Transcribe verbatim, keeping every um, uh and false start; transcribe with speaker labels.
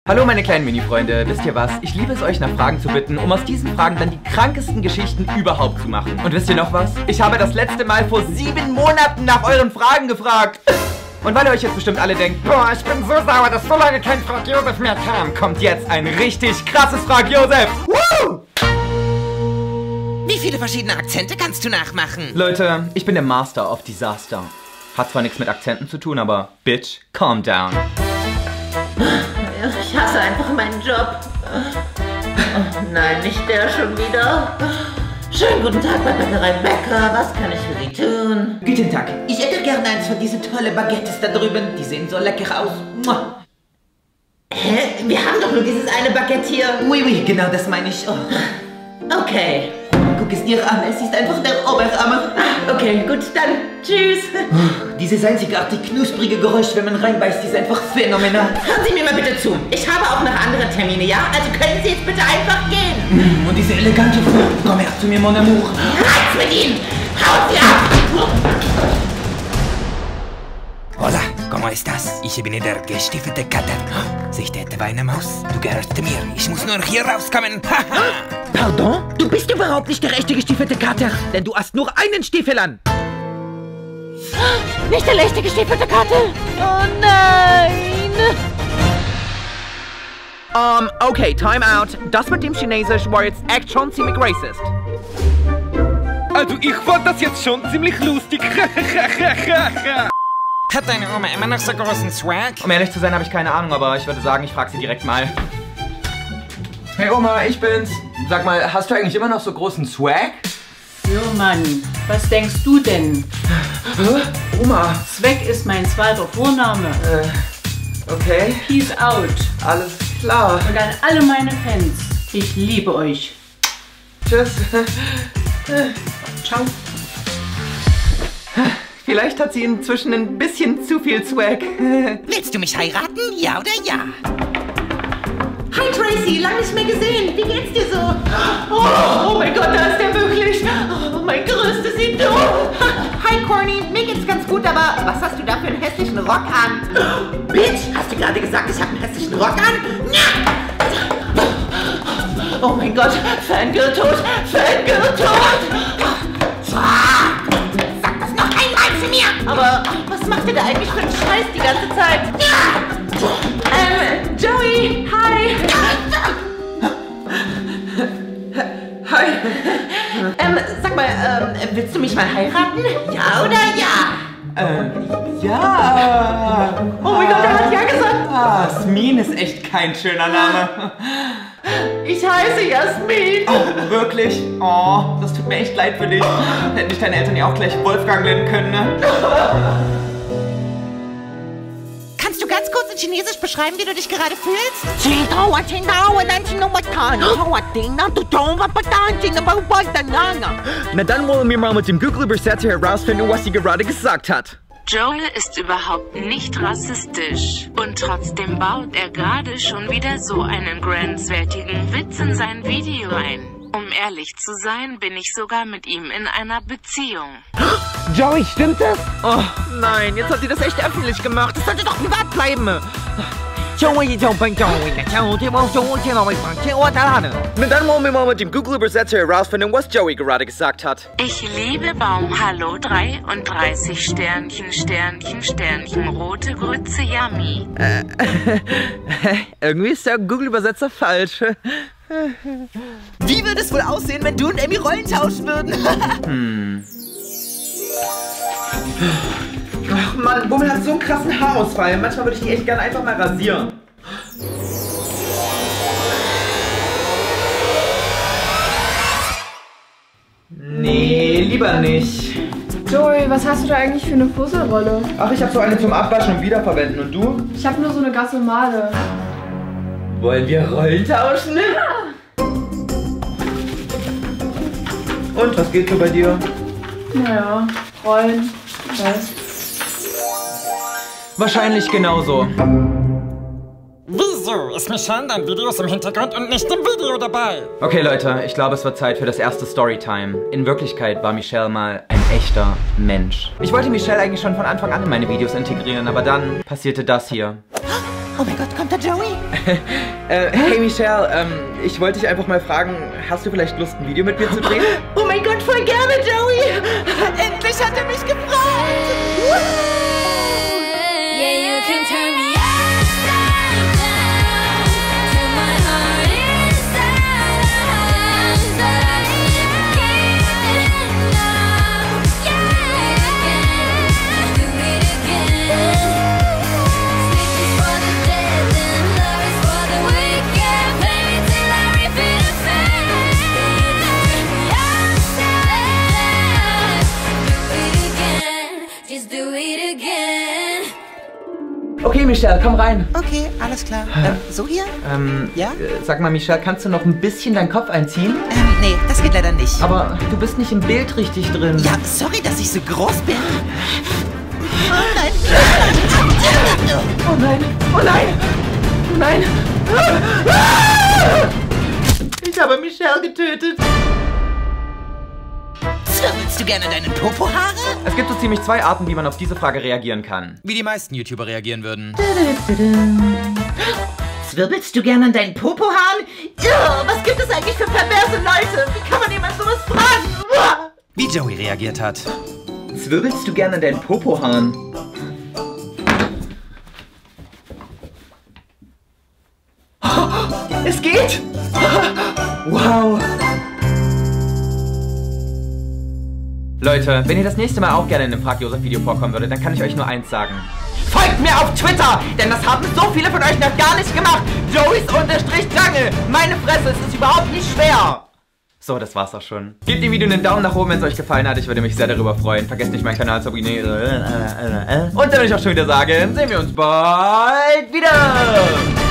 Speaker 1: Hallo meine kleinen Mini-Freunde, wisst ihr was? Ich liebe es euch nach Fragen zu bitten, um aus diesen Fragen dann die krankesten Geschichten überhaupt zu machen. Und wisst ihr noch was? Ich habe das letzte Mal vor sieben Monaten nach euren Fragen gefragt. Und weil ihr euch jetzt bestimmt alle denkt, boah, ich bin so sauer, dass so lange kein Frag Josef mehr kam, kommt jetzt ein richtig krasses Frag Josef. Woo!
Speaker 2: Wie viele verschiedene Akzente kannst du nachmachen?
Speaker 1: Leute, ich bin der Master of Disaster. Hat zwar nichts mit Akzenten zu tun, aber bitch, calm down.
Speaker 3: Ich hasse einfach meinen Job. Oh nein, nicht der schon wieder. Schönen guten Tag bei Bäckerei Bäcker. Was kann ich für Sie tun?
Speaker 4: Guten Tag. Ich hätte gerne eins von diesen tollen Baguettes da drüben. Die sehen so lecker aus. Mua.
Speaker 3: Hä? Wir haben doch nur dieses eine Baguette hier.
Speaker 4: Oui, oui, genau das meine ich. Oh.
Speaker 3: Okay.
Speaker 4: Guck es dir an, es ist einfach der Oberhammer.
Speaker 3: Okay, gut, dann tschüss.
Speaker 4: Oh, dieses einzigartig knusprige Geräusch, wenn man reinbeißt, ist einfach phänomenal.
Speaker 3: Hören Sie mir mal bitte zu. Ich habe auch noch andere Termine, ja? Also können Sie jetzt bitte einfach gehen.
Speaker 4: Und diese elegante Frau. Komm her zu mir, mon amour.
Speaker 3: Reiz mit Ihnen! Haut Sie ab!
Speaker 2: Hola, ¿cómo estás? Ich bin der gestiefelte Kater. Siehst du etwa eine Maus? Du gehörst mir. Ich muss nur hier rauskommen.
Speaker 4: Pardon? Du bist überhaupt nicht der echte gestiefelte Kater, denn du hast nur einen Stiefel an.
Speaker 3: Nicht der echte gestiefelte Kater! Oh nein!
Speaker 4: Um, okay, time out. Das mit dem Chinesisch war jetzt echt schon ziemlich racist.
Speaker 1: Also ich fand das jetzt schon ziemlich lustig.
Speaker 2: Hat deine Oma immer noch so großen Swag?
Speaker 1: Um ehrlich zu sein, habe ich keine Ahnung, aber ich würde sagen, ich frage sie direkt mal. Hey Oma, ich bin's. Sag mal, hast du eigentlich immer noch so großen Swag?
Speaker 5: Jo Mann, was denkst du denn?
Speaker 1: Hä? Oma.
Speaker 5: Swag ist mein zweiter Vorname.
Speaker 1: Äh, okay.
Speaker 5: Peace out.
Speaker 1: Alles klar.
Speaker 5: Und an alle meine Fans, ich liebe euch.
Speaker 1: Tschüss.
Speaker 5: Ciao.
Speaker 1: Vielleicht hat sie inzwischen ein bisschen zu viel Swag.
Speaker 2: Willst du mich heiraten? Ja oder ja?
Speaker 3: Hi Tracy, lang nicht mehr gesehen. Wie geht's dir so? Oh, oh mein Gott, da ist der wirklich. Oh, mein größtes Idol. Hi Corny, mir geht's ganz gut, aber was hast du da für einen hässlichen Rock an? Bitch, hast du gerade gesagt, ich habe einen hässlichen Rock an? Oh mein Gott, Fangirl tot, Fangirl tot. Sag das noch einmal zu mir. Aber was macht ihr da eigentlich für einen Scheiß die ganze Zeit? Ähm, Joey, hi.
Speaker 1: Hi.
Speaker 3: Ähm, sag mal, ähm, willst du mich mal heiraten? Ja oder ja?
Speaker 1: Ähm, ja.
Speaker 3: Oh mein Gott, er hat ja gesagt.
Speaker 1: Ah, Smin ist echt kein schöner Name.
Speaker 3: Ich heiße Jasmin.
Speaker 1: Oh, wirklich? Oh, das tut mir echt leid für dich. Hätten dich deine Eltern ja auch gleich Wolfgang nennen können, ne?
Speaker 2: Kannst du ganz kurz in Chinesisch beschreiben, wie du dich gerade fühlst?
Speaker 4: Na dann wollen wir mal mit dem Google-Übersetzer herausfinden, was sie gerade gesagt hat.
Speaker 6: Joel ist überhaupt nicht rassistisch. Und trotzdem baut er gerade schon wieder so einen grenzwertigen Witz in sein Video ein. Um ehrlich zu sein, bin ich sogar mit ihm in einer Beziehung.
Speaker 4: Joey, stimmt das? Oh nein, jetzt hat sie das echt öffentlich gemacht. Das sollte doch privat bleiben. Na dann wollen wir mal mit dem Google-Übersetzer herausfinden, was Joey gerade gesagt hat.
Speaker 6: Ich liebe Baum Hallo dreiunddreißig Sternchen, Sternchen, Sternchen, rote Grütze, yummy.
Speaker 4: Äh, irgendwie ist der Google-Übersetzer falsch.
Speaker 2: Wie würde es wohl aussehen, wenn du und Amy Rollen tauschen würden?
Speaker 1: Hm.
Speaker 4: Ach Mann, Bummel hat so einen krassen Haarausfall. Manchmal würde ich die echt gerne einfach mal rasieren. Nee, lieber nicht.
Speaker 7: Joey, was hast du da eigentlich für eine Fusselrolle?
Speaker 1: Ach, ich habe so eine zum Abwaschen und Wiederverwenden. Und du?
Speaker 7: Ich habe nur so eine ganz normale.
Speaker 1: Wollen wir Rollen tauschen?
Speaker 7: Ja.
Speaker 1: Und, was geht so bei dir?
Speaker 7: Naja, Rollen. Was?
Speaker 1: Wahrscheinlich genauso.
Speaker 8: Wieso ist Michelle in deinen Videos im Hintergrund und nicht im Video dabei?
Speaker 1: Okay Leute, ich glaube es wird Zeit für das erste Storytime. In Wirklichkeit war Michelle mal ein echter Mensch. Ich wollte Michelle eigentlich schon von Anfang an in meine Videos integrieren, aber dann passierte das hier.
Speaker 3: Oh mein Gott, kommt da Joey?
Speaker 1: äh, hey Michelle, ähm, ich wollte dich einfach mal fragen, hast du vielleicht Lust, ein Video mit mir zu drehen?
Speaker 3: Oh mein Gott, voll gerne, Joey! Endlich hat er mich gefragt!
Speaker 9: Yeah, you can turn me upside down, turn my heart inside out, so that I can't now. Yeah, do it again. Sleep is for the dead and love is for the wicked. Play me till I repeat a fan. Turn me upside down, do it again. Just do it again.
Speaker 1: Okay, Michelle, komm rein.
Speaker 3: Okay, alles klar. Ähm, so hier?
Speaker 1: Ähm,
Speaker 3: Ja?
Speaker 1: äh, sag mal, Michelle, kannst du noch ein bisschen deinen Kopf einziehen?
Speaker 3: Ähm, nee, das geht leider nicht.
Speaker 1: Aber du bist nicht im Bild richtig drin.
Speaker 3: Ja, sorry, dass ich so groß bin. Oh nein.
Speaker 1: Oh nein, oh nein, oh nein. Ich habe Michelle getötet.
Speaker 3: Zwirbelst du gerne deine Popohaare?
Speaker 1: Es gibt so ziemlich zwei Arten, wie man auf diese Frage reagieren kann.
Speaker 2: Wie die meisten YouTuber reagieren würden.
Speaker 3: Zwirbelst du gerne an deinen Popohaaren? Ugh, was gibt es eigentlich für perverse Leute? Wie kann man jemand sowas fragen? Uah.
Speaker 2: Wie Joey reagiert hat.
Speaker 1: Zwirbelst du gerne an deinen Popohaaren? Es geht! Wow! Leute, wenn ihr das nächste Mal auch gerne in einem Frag-Josef-Video vorkommen würdet, dann kann ich euch nur eins sagen. Folgt mir auf Twitter, denn das haben so viele von euch noch gar nicht gemacht. Joeys unterstrich Drange. Meine Fresse, es ist überhaupt nicht schwer. So, das war's auch schon. Gebt dem Video einen Daumen nach oben, wenn es euch gefallen hat. Ich würde mich sehr darüber freuen. Vergesst nicht, meinen Kanal zu abonnieren. Und dann würde ich auch schon wieder sagen, sehen wir uns bald wieder.